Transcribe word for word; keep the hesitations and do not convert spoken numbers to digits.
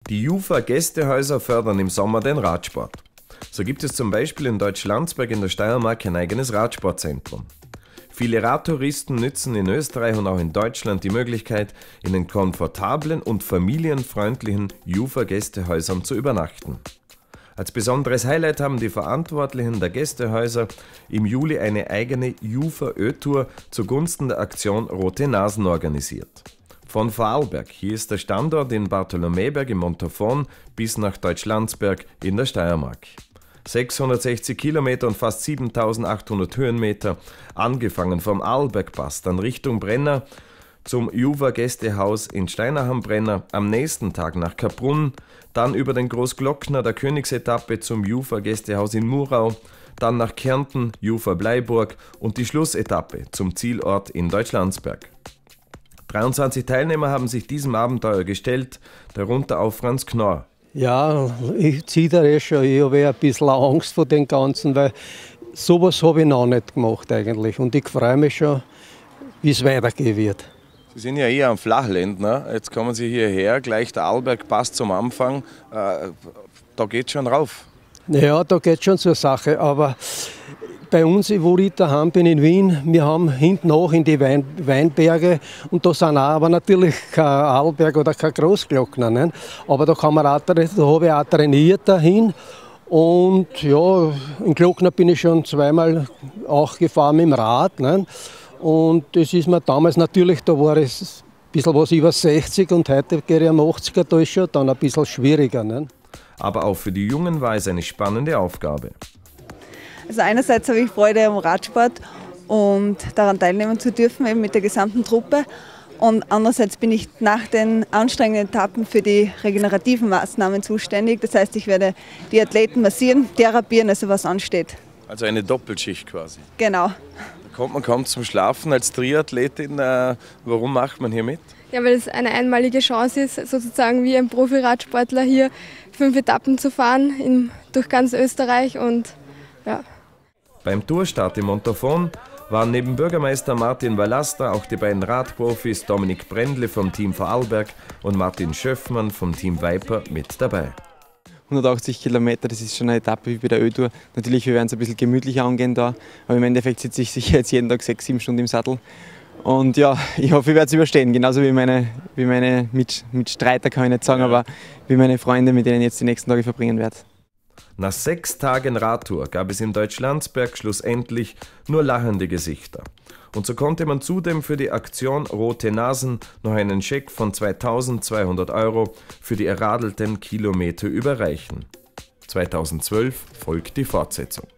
Die Jufa-Gästehäuser fördern im Sommer den Radsport. So gibt es zum Beispiel in Deutschlandsberg in der Steiermark ein eigenes Radsportzentrum. Viele Radtouristen nützen in Österreich und auch in Deutschland die Möglichkeit, in den komfortablen und familienfreundlichen Jufa-Gästehäusern zu übernachten. Als besonderes Highlight haben die Verantwortlichen der Gästehäuser im Juli eine eigene Jufa-Ö-Tour zugunsten der Aktion Rote Nasen organisiert. Von Vorarlberg, hier ist der Standort in Bartholomäberg im Montafon, bis nach Deutschlandsberg in der Steiermark. sechshundertsechzig Kilometer und fast siebentausendachthundert Höhenmeter, angefangen vom Arlbergpass, dann Richtung Brenner zum Jufa-Gästehaus in Steinach am Brenner, am nächsten Tag nach Kaprun, dann über den Großglockner der Königsetappe zum Jufa-Gästehaus in Murau, dann nach Kärnten, Jufa-Bleiburg und die Schlussetappe zum Zielort in Deutschlandsberg. dreiundzwanzig Teilnehmer haben sich diesem Abenteuer gestellt, darunter auch Franz Knorr. Ja, ich zittere schon. Ich habe ein bisschen Angst vor dem Ganzen, weil sowas habe ich noch nicht gemacht eigentlich. Und ich freue mich schon, wie es weitergehen wird. Sie sind ja eher ein Flachländner. Jetzt kommen Sie hierher, gleich der Arlbergpass zum Anfang. Äh, da geht schon rauf. Ja, da geht schon zur Sache. Aber bei uns, wo ich daheim bin in Wien, wir haben hinten auch in die Wein, Weinberge und da sind auch aber natürlich kein Arlberg oder kein Großglockner. Ne? Aber da, kann man auch, da habe ich auch trainiert dahin. Und ja, in Glockner bin ich schon zweimal auch gefahren mit dem Rad. Ne? Und das ist mir damals natürlich, da war es ein bisschen was über sechzig und heute gehe ich am achtziger, da ist schon dann ein bisschen schwieriger. Ne? Aber auch für die Jungen war es eine spannende Aufgabe. Also einerseits habe ich Freude am Radsport und daran teilnehmen zu dürfen, eben mit der gesamten Truppe. Und andererseits bin ich nach den anstrengenden Etappen für die regenerativen Maßnahmen zuständig. Das heißt, ich werde die Athleten massieren, therapieren, also was ansteht. Also eine Doppelschicht quasi. Genau. Da kommt man kaum zum Schlafen als Triathletin. Äh, warum macht man hier mit? Ja, weil es eine einmalige Chance ist, sozusagen wie ein Profiradsportler hier fünf Etappen zu fahren in, durch ganz Österreich. Und ja. Beim Tourstart im Montafon waren neben Bürgermeister Martin Vallastra auch die beiden Radprofis Dominik Brendle vom Team Vorarlberg und Martin Schöffmann vom Team Viper mit dabei. hundertachtzig Kilometer, das ist schon eine Etappe wie bei der Ö-Tour. Natürlich, wir werden es ein bisschen gemütlicher angehen da, aber im Endeffekt sitze ich sicher jetzt jeden Tag sechs, sieben Stunden im Sattel. Und ja, ich hoffe, ich werde es überstehen, genauso wie meine, wie meine Mit, Mitstreiter, kann ich nicht sagen, aber wie meine Freunde, mit denen ich jetzt die nächsten Tage verbringen werde. Nach sechs Tagen Radtour gab es in Deutschlandsberg schlussendlich nur lachende Gesichter. Und so konnte man zudem für die Aktion Rote Nasen noch einen Scheck von zweitausendzweihundert Euro für die erradelten Kilometer überreichen. zweitausendzwölf folgt die Fortsetzung.